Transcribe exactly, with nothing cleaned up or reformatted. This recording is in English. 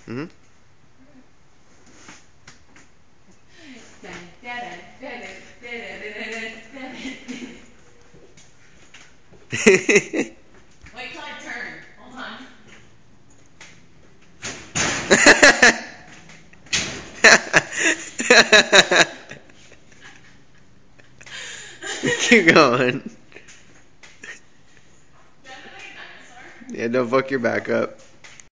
Mm-hmm. Wait till I turn. Hold on. Keep going. Sounded like a dinosaur. Yeah, don't fuck your back up.